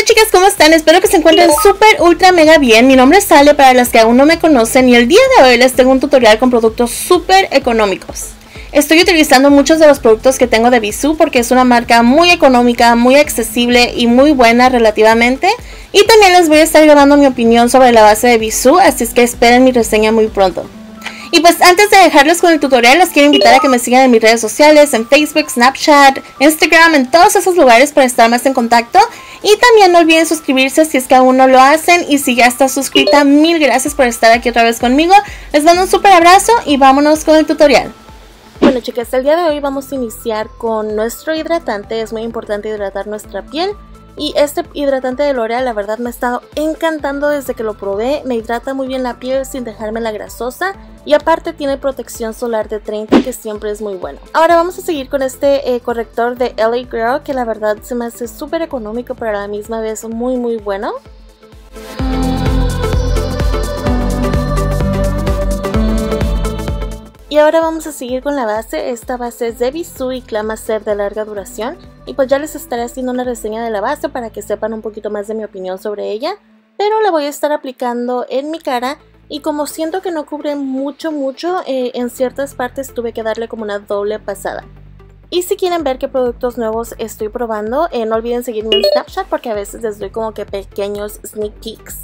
chicas, ¿cómo están? Espero que se encuentren súper ultra mega bien. Mi nombre es Ale para las que aún no me conocen y el día de hoy les tengo un tutorial con productos súper económicos. Estoy utilizando muchos de los productos que tengo de Bisú porque es una marca muy económica, muy accesible y muy buena relativamente. Y también les voy a estar grabando mi opinión sobre la base de Bisú, así es que esperen mi reseña muy pronto. Y pues antes de dejarles con el tutorial, les quiero invitar a que me sigan en mis redes sociales, en Facebook, Snapchat, Instagram, en todos esos lugares para estar más en contacto. Y también no olviden suscribirse si es que aún no lo hacen. Y si ya estás suscrita, mil gracias por estar aquí otra vez conmigo. Les mando un súper abrazo y vámonos con el tutorial. Bueno chicas, el día de hoy vamos a iniciar con nuestro hidratante. Es muy importante hidratar nuestra piel. Y este hidratante de L'Oreal la verdad me ha estado encantando desde que lo probé. Me hidrata muy bien la piel sin dejármela grasosa. Y aparte tiene protección solar de 30 que siempre es muy bueno. Ahora vamos a seguir con este corrector de LA Girl que la verdad se me hace súper económico pero a la misma vez muy bueno. Y ahora vamos a seguir con la base. Esta base es de Bisú y clama ser de larga duración. Y pues ya les estaré haciendo una reseña de la base para que sepan un poquito más de mi opinión sobre ella. Pero la voy a estar aplicando en mi cara. Y como siento que no cubre mucho, en ciertas partes tuve que darle como una doble pasada. Y si quieren ver qué productos nuevos estoy probando, no olviden seguirme en Snapchat porque a veces les doy como que pequeños sneak peeks.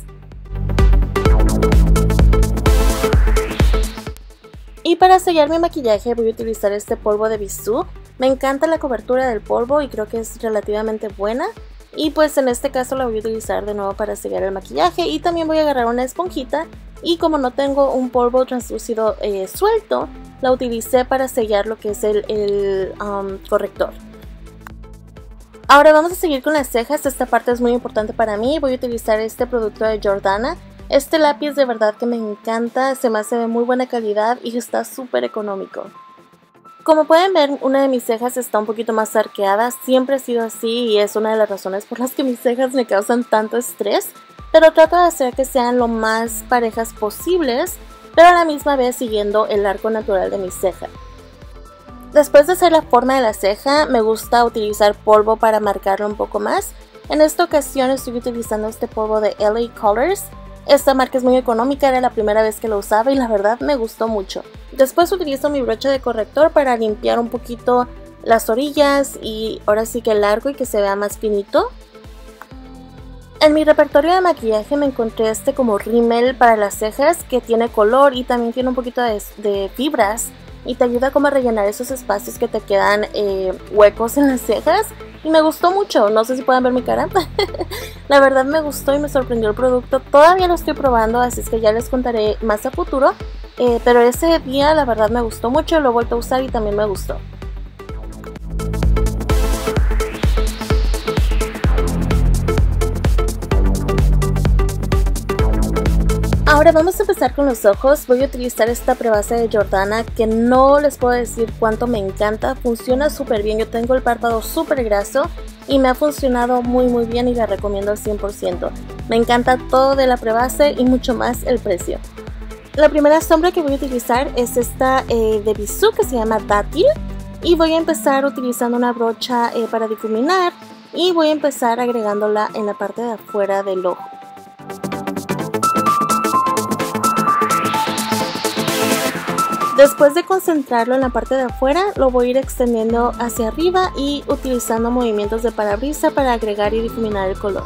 Y para sellar mi maquillaje voy a utilizar este polvo de Bisú. Me encanta la cobertura del polvo y creo que es relativamente buena. Y pues en este caso la voy a utilizar de nuevo para sellar el maquillaje. Y también voy a agarrar una esponjita. Y como no tengo un polvo translúcido suelto, la utilicé para sellar lo que es el corrector. Ahora vamos a seguir con las cejas. Esta parte es muy importante para mí. Voy a utilizar este producto de Jordana. Este lápiz de verdad que me encanta, se me hace de muy buena calidad y está súper económico. Como pueden ver, una de mis cejas está un poquito más arqueada, siempre ha sido así y es una de las razones por las que mis cejas me causan tanto estrés. Pero trato de hacer que sean lo más parejas posibles, pero a la misma vez siguiendo el arco natural de mi ceja. Después de hacer la forma de la ceja, me gusta utilizar polvo para marcarlo un poco más. En esta ocasión estoy utilizando este polvo de LA Colors. Esta marca es muy económica, era la primera vez que lo usaba y la verdad me gustó mucho. Después utilizo mi brocha de corrector para limpiar un poquito las orillas y ahora sí que el largo y que se vea más finito. En mi repertorio de maquillaje me encontré este como rímel para las cejas que tiene color y también tiene un poquito de fibras y te ayuda como a rellenar esos espacios que te quedan huecos en las cejas. Y me gustó mucho, no sé si pueden ver mi cara. La verdad me gustó y me sorprendió el producto. Todavía lo estoy probando, así es que ya les contaré más a futuro. Pero ese día la verdad me gustó mucho, lo he vuelto a usar y también me gustó. Ahora vamos a empezar con los ojos. Voy a utilizar esta prebase de Jordana que no les puedo decir cuánto me encanta. Funciona súper bien. Yo tengo el párpado súper graso y me ha funcionado muy bien y la recomiendo al 100%. Me encanta todo de la prebase y mucho más el precio. La primera sombra que voy a utilizar es esta de Bisú que se llama Dátil. Y voy a empezar utilizando una brocha para difuminar y voy a empezar agregándola en la parte de afuera del ojo. Después de concentrarlo en la parte de afuera, lo voy a ir extendiendo hacia arriba y utilizando movimientos de parabrisa para agregar y difuminar el color.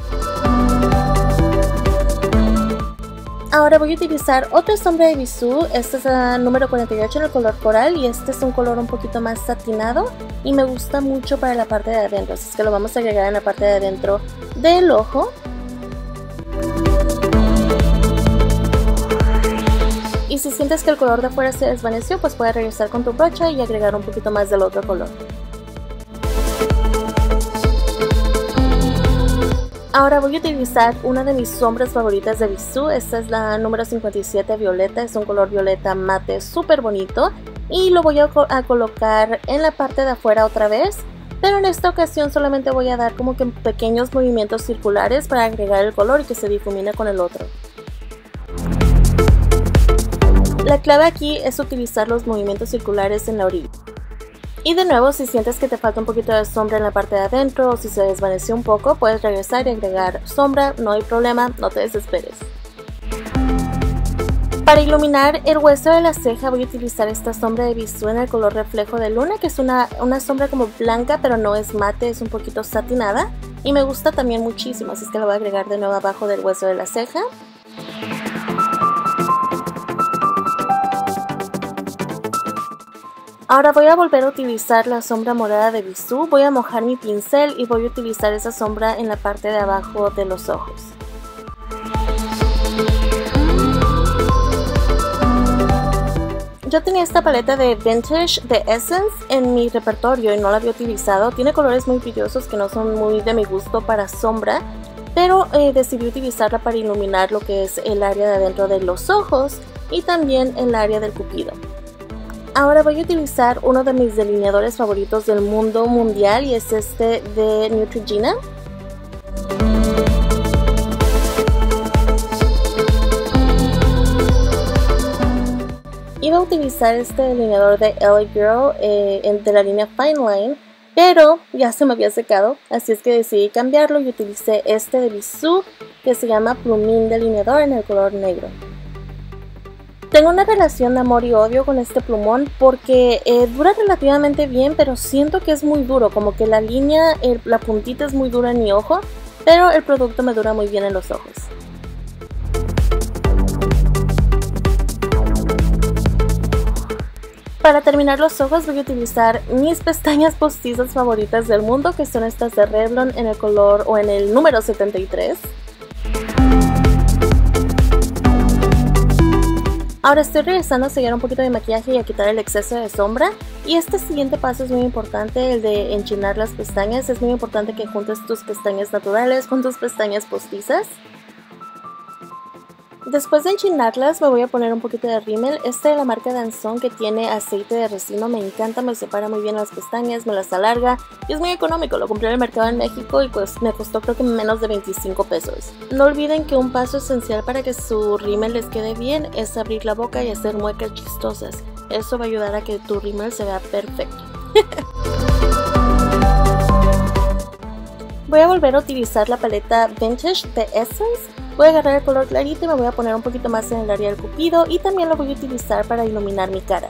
Ahora voy a utilizar otra sombra de Bisú. Esta es la número 48 en el color coral y este es un color un poquito más satinado y me gusta mucho para la parte de adentro, así es que lo vamos a agregar en la parte de adentro del ojo. Y si sientes que el color de afuera se desvaneció, pues puedes regresar con tu brocha y agregar un poquito más del otro color. Ahora voy a utilizar una de mis sombras favoritas de Bisú. Esta es la número 57 violeta, es un color violeta mate súper bonito. Y lo voy a colocar en la parte de afuera otra vez. Pero en esta ocasión solamente voy a dar como que pequeños movimientos circulares para agregar el color y que se difumine con el otro. La clave aquí es utilizar los movimientos circulares en la orilla. Y de nuevo, si sientes que te falta un poquito de sombra en la parte de adentro o si se desvaneció un poco, puedes regresar y agregar sombra, no hay problema, no te desesperes. Para iluminar el hueso de la ceja voy a utilizar esta sombra de Bisú en el color Reflejo de Luna, que es una sombra como blanca, pero no es mate, es un poquito satinada. Y me gusta también muchísimo, así es que la voy a agregar de nuevo abajo del hueso de la ceja. Ahora voy a volver a utilizar la sombra morada de Bisú, voy a mojar mi pincel y voy a utilizar esa sombra en la parte de abajo de los ojos. Yo tenía esta paleta de Vintage de Essence en mi repertorio y no la había utilizado. Tiene colores muy brillosos que no son muy de mi gusto para sombra, pero decidí utilizarla para iluminar lo que es el área de adentro de los ojos y también el área del cupido. Ahora voy a utilizar uno de mis delineadores favoritos del mundo mundial y es este de Neutrogena. Iba a utilizar este delineador de LA Girl de la línea Fine Line, pero ya se me había secado, así es que decidí cambiarlo y utilicé este de Bisú que se llama Plumín Delineador en el color negro. Tengo una relación de amor y odio con este plumón porque dura relativamente bien, pero siento que es muy duro, como que la línea, la puntita es muy dura en mi ojo, pero el producto me dura muy bien en los ojos. Para terminar los ojos voy a utilizar mis pestañas postizas favoritas del mundo, que son estas de Revlon en el color o en el número 73. Ahora estoy regresando a sellar un poquito de maquillaje y a quitar el exceso de sombra. Y este siguiente paso es muy importante, el de enchinar las pestañas. Es muy importante que juntes tus pestañas naturales con tus pestañas postizas. Después de enchinarlas me voy a poner un poquito de rímel, este de la marca Danzón que tiene aceite de resino, me encanta, me separa muy bien las pestañas, me las alarga y es muy económico, lo compré en el mercado en México y pues me costó creo que menos de 25 pesos. No olviden que un paso esencial para que su rímel les quede bien es abrir la boca y hacer muecas chistosas, eso va a ayudar a que tu rímel se vea perfecto. Voy a volver a utilizar la paleta Vintage de Essence. Voy a agarrar el color clarito y me voy a poner un poquito más en el área del cupido y también lo voy a utilizar para iluminar mi cara.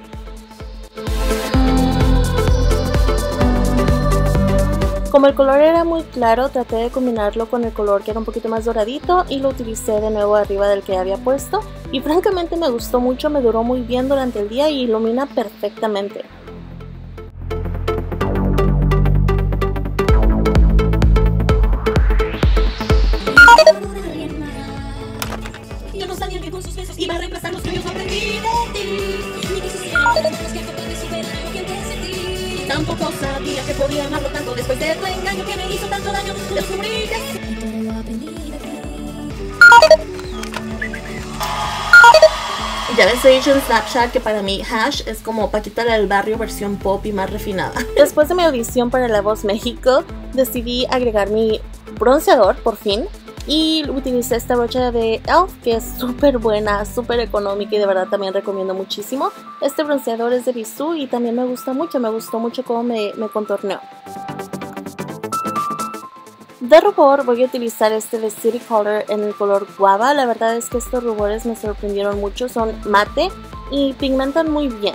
Como el color era muy claro, traté de combinarlo con el color que era un poquito más doradito y lo utilicé de nuevo arriba del que había puesto y francamente me gustó mucho, me duró muy bien durante el día y ilumina perfectamente. Iba a reemplazar los sueños, aprendí de ti. Ni que quisiera tener que capaz de superar lo que te sentí. Tampoco sabía que podía amarlo tanto después de tu engaño que me hizo tanto daño. Descubrí que y todo lo aprendí de ti. Ya les he dicho en Snapchat que para mí Hash es como Paquita del Barrio versión pop y más refinada. Después de mi audición para La Voz México, decidí agregar mi bronceador por fin. Y utilicé esta brocha de e.l.f. que es súper buena, súper económica y de verdad también recomiendo muchísimo. Este bronceador es de Bisú y también me gusta mucho, me gustó mucho cómo me contorneó. De rubor voy a utilizar este de City Color en el color guava. La verdad es que estos rubores me sorprendieron mucho, son mate y pigmentan muy bien.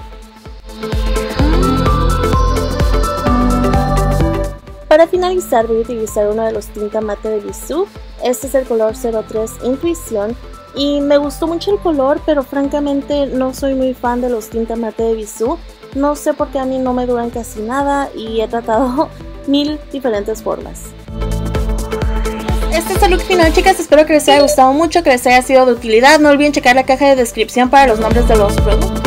Para finalizar voy a utilizar uno de los tinta mate de Bisú. Este es el color 03 Intuición y me gustó mucho el color, pero francamente no soy muy fan de los tinta mate de Bisú. No sé por qué a mí no me duran casi nada y he tratado 1000 diferentes formas. Este es el look final, chicas, espero que les haya gustado mucho, que les haya sido de utilidad. No olviden checar la caja de descripción para los nombres de los productos.